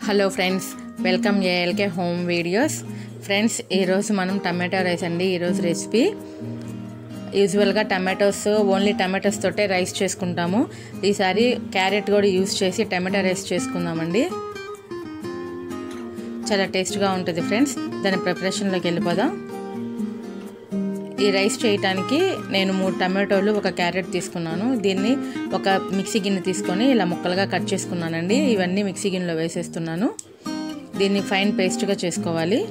Hello friends, welcome ALK home videos. Friends, ఈరోజు మనం tomato rice అండి. ఈరోజు రెసిపీ యూజువల్గా ఓన్లీ టమాటోస్ తోటే రైస్ చేసుకుంటాము. ఈసారి క్యారెట్ కూడా యూజ్ చేసి టమాటో రైస్ చేసుకుందామండి. చాలా టేస్ట్గా ఉంటుంది ఫ్రెండ్స్. దాని ప్రిపరేషన్లోకి వెళ్ళిపోదాం. ఈ రైస్ చేయడానికి నేను 3 టమాటోలు, 1 క్యారెట్ తీసుకున్నాను. దీన్ని ఒక మిక్సీ గిన్నె తీసుకొని ఇలా ముక్కలుగా కట్ చేసుకున్నానండి. ఇవన్నీ మిక్సీ గిన్నెలో వేసేస్తున్నాను. దీన్ని ఫైన్ పేస్ట్గా చేసుకోవాలి.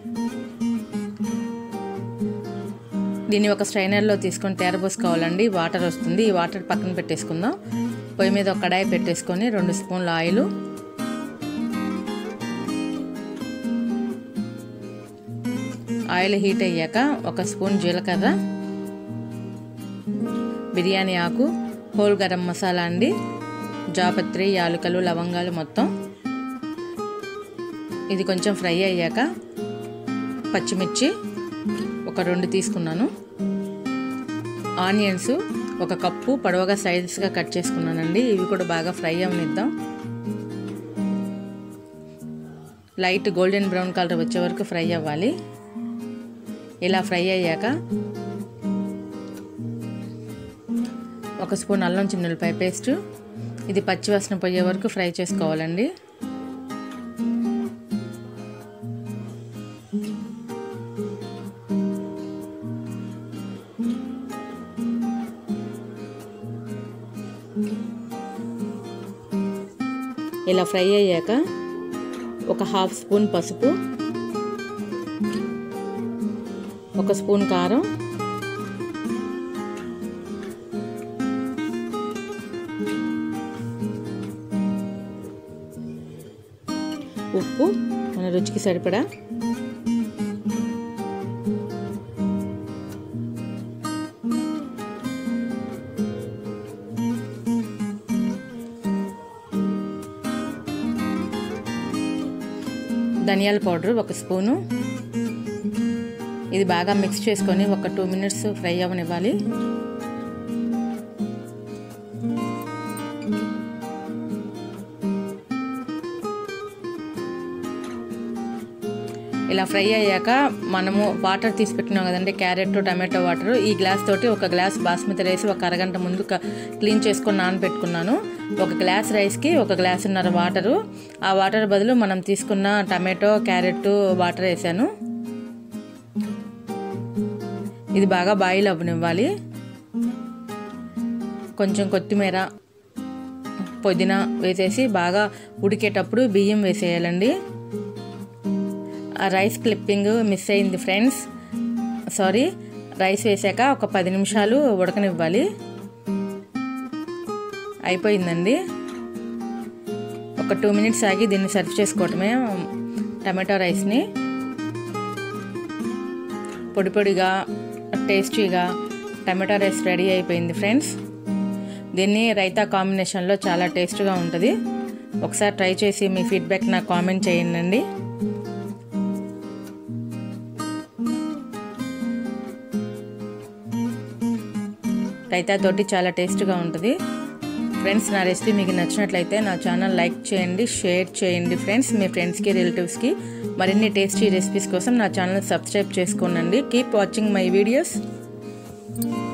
దీన్ని ఒక స్ట్రైనర్లో తీసుకొని తేరబోసుకోవాలండి. వాటర్ వస్తుంది. ఈ వాటర్ పక్కన పెట్టేసుకుందాం. పొయ్యి మీద ఒక కడాయి పెట్టేసుకొని 2 స్పూన్ల ఆయిల్, ఆయిల్ హీట్ అయ్యాక 1 స్పూన్ జీలకర్ర, బిర్యానీ ఆకు, హోల్ గరం మసాలా అండి, జాపత్రి, యాలకులు, లవంగాలు మొత్తం. ఇది కొంచెం ఫ్రై అయ్యాక పచ్చిమిర్చి ఒక 2 తీసుకున్నాను. ఆనియన్స్ 1 కప్పు పొడవుగా సైజెస్గా కట్ చేసుకున్నానండి. ఇవి కూడా బాగా ఫ్రై అవనిద్దాం. లైట్ గోల్డెన్ బ్రౌన్ కలర్ వచ్చే వరకు ఫ్రై అవ్వాలి. ఇలా ఫ్రై అయ్యాక 1 స్పూన్ అల్లం చిన్నులపాయ పేస్ట్, ఇది పచ్చివాసన పోయే వరకు ఫ్రై చేసుకోవాలండి. ఇలా ఫ్రై అయ్యాక 1/2 స్పూన్ పసుపు, 1 స్పూన్ కారం, ఉప్పు మన రుచికి సరిపడా, ధనియాల పౌడర్ 1 స్పూను. ఇది బాగా మిక్స్ చేసుకొని ఒక 2 మినిట్స్ ఫ్రై అవ్వనివ్వాలి. ఇలా ఫ్రై అయ్యాక మనము వాటర్ తీసి పెట్టినాం కదండి, క్యారెట్ టమాటో వాటర్. ఈ గ్లాస్ తోటి 1 గ్లాస్ బాస్మతి రైస్ 1 అరగంట ముందు క్లీన్ చేసుకొని నానబెట్టుకున్నాను. 1 గ్లాస్ రైస్కి 1 గ్లాసున్నర వాటరు. ఆ వాటర్ బదులు మనం తీసుకున్న టమాటో, క్యారెట్ వాటర్ వేసాను. ఇది బాగా బాయిల్ అవ్వనివ్వాలి. కొంచెం కొత్తిమీర, పుదీనా వేసేసి బాగా ఉడికేటప్పుడు బియ్యం వేసేయాలండి. ఆ రైస్ క్లిప్పింగ్ మిస్ అయింది ఫ్రెండ్స్, సారీ. రైస్ వేసాక ఒక 10 నిమిషాలు ఉడకనివ్వాలి. అయిపోయిందండి. ఒక 2 మినిట్స్ ఆగి దీన్ని సర్వ్ చేసుకోవటమే. టమాటో రైస్ని పొడి పొడిగా టేస్టీగా టమాటో రైస్ రెడీ అయిపోయింది ఫ్రెండ్స్. దీన్ని రైతా కాంబినేషన్లో చాలా టేస్ట్గా ఉంటుంది. ఒకసారి ట్రై చేసి మీ ఫీడ్బ్యాక్ నాకు కామెంట్ చేయండి. రైతా తోటి చాలా టేస్ట్గా ఉంటుంది ఫ్రెండ్స్. నా రెసిపీ మీకు నచ్చినట్లయితే నా ఛానల్ లైక్ చేయండి, షేర్ చేయండి ఫ్రెండ్స్. మీ ఫ్రెండ్స్కి, రిలేటివ్స్కి మరిన్ని టేస్టీ రెసిపీస్ కోసం నా ఛానల్ సబ్స్క్రైబ్ చేసుకోండి. Keep watching my videos.